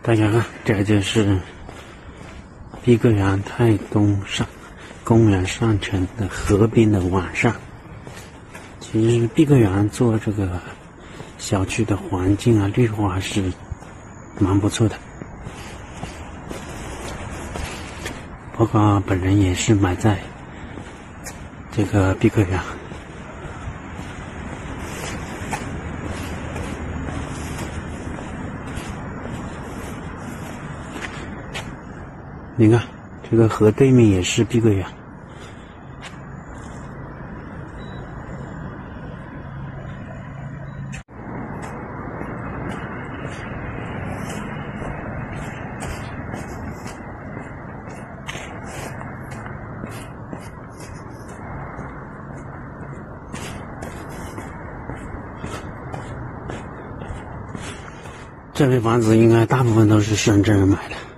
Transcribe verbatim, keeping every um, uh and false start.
大家看，这就是碧桂园泰东上公园上城的河边的晚上。其实碧桂园做这个小区的环境啊，绿化是蛮不错的。包括本人也是买在这个碧桂园。你看，这个河对面也是碧桂园。这类房子应该大部分都是深圳人买的。